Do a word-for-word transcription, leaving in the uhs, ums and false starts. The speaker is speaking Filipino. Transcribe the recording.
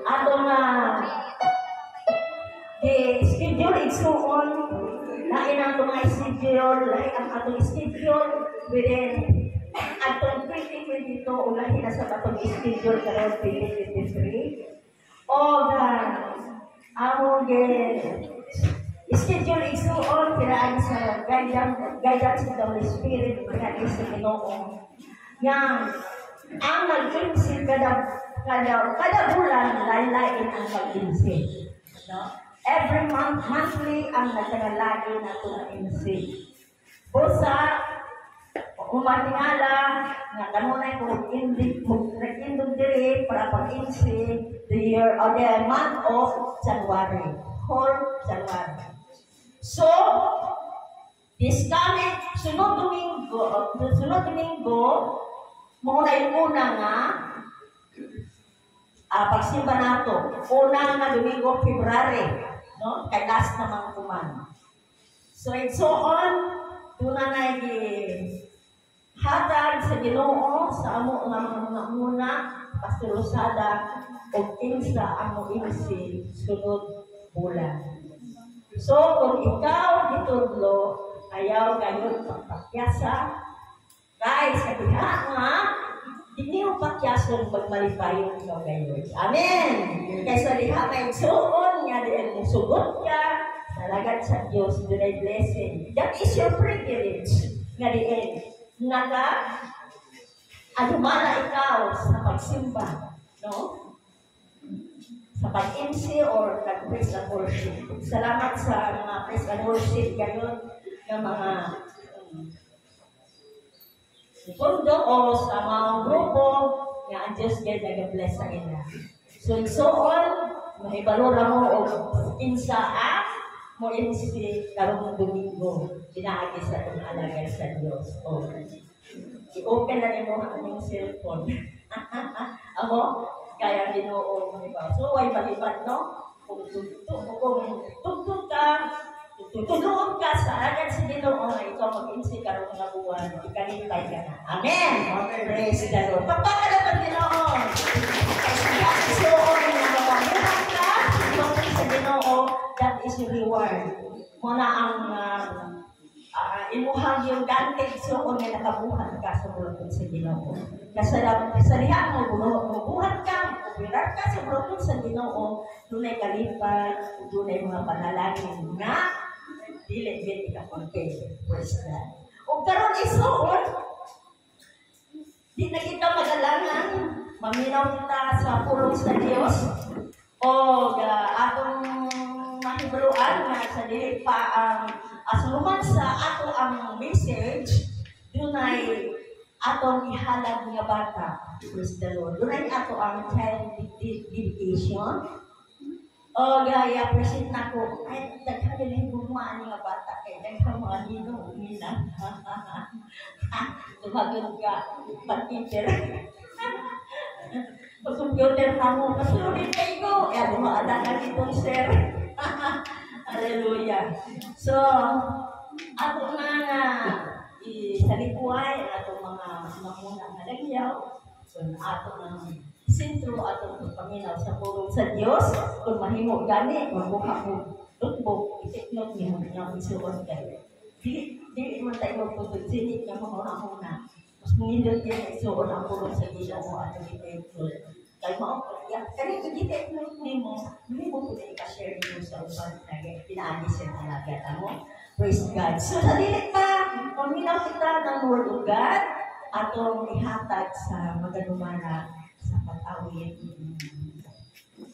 atong uh, the schedule is so on. Lain ang mga schedule, lain ang atong schedule within atong twenty twenty-two o lain na sa atong schedule karon twenty twenty-three. O uh, among schedule is so on piraan sa guidance guidance of the Holy Spirit piraan sa Ginoo. Yang ang nag-insist kada kada kada bulan lain-lain ang pag-insist. No? Every month monthly ang nagkanalagi na ito na insist. Busa umatingala nga kanunay kung hindi nag-indog diri para pag-insist the year or the month of January, whole January. So, this coming, sunod Domingo, sunod Domingo, muna yung una nga, uh, pagsimba nato, una nga Domingo, February, no? Kay last naman kuman. So, it's so on, tuna na yung hatag sa Ginoo, sa amo nga mga muna, Pastor Rosada, o kinsa ang mo insi, sunod bulan. So, kung ikaw ditudlo, ayaw gayon pagpakyasa, guys, katiha nga, hindi mo pakyason magmalipayon ikaw gayon. Amen! Kaysa diha may suon nga diyan mo sugot ka, talagat sa Diyos, dunay blessing. That is your privilege nga diyan. Naka, adumala ikaw sa pagsimba, no? Sa pag-insi or pag-praise and worship. Salamat sa mga praise and worship gayon ng mga pundo o sa mga grupo nga ang Diyos kayo nag-bless sa ina. So, so on, mahibalura mo o insa a mo insi karong Domingo. Dinaagi sa itong alagay sa Diyos. O, i-open na rin mo ang inyong cellphone. Ako, kaya Ginoo mo iba. So, ay balibad, no? Kung tugtog ka, tutulungan ka sa agad si Ginoo na ikaw mag-insi karong nga buwan, ikalipay ka na. Amen! Praise the Lord. Pagpakala pa Ginoo! So, yung mapamuhan ka, ikaw sa Ginoo, that is your reward. Muna ang uh, uh, imuhang yung gantig so kung may nakabuhan ka sa bulakon sa Ginoo. Kasalihan mo, bubuhat ka, upirar ka sa bulakon sa Ginoo, dunay kalipad, dunay mga panalangin nga, dili-dili ka pagkay. Praise God. O karon isuon, di na kita magalangan, maminaw kita sa pulong sa Diyos, o uh, atong mahibuluan nga sa dili pa ang uh, asuluman sa ato ang message, dunay atong ihalag nga bata. Praise the Lord. Dunay ato ang child dedication. O gaya, present na ko, ay, nagkagaling gumaan nga bata kay nagkang mga ninong nila. Tumagod ka, pag-teacher. Pag-computer ka mo, masulit kayo ko. Kaya dumaada na ditong sir. Hallelujah. So, ato nga nga, sa likuay, ato mga mamunang nalagyaw, so ato ng sentro, ato ng paminaw sa pulong sa Diyos, kung mahimo gani, mabuha mo, notebook, itiknot niyo ng isuon kayo. Di, di man tayo magputod, sinit ka mahuna-huna. Mas mungindot yan isuon ang pulong sa Ginoo ato itiknot. Kaya mo, kaya itiknot niyo mo, hindi mo po na ika-share niyo sa upan na pinaanis yung talaga mo. Praise God. So, sa dilit pa, paminaw kita ng Word of God, atong ihatag sa maganumana sa pag-awit.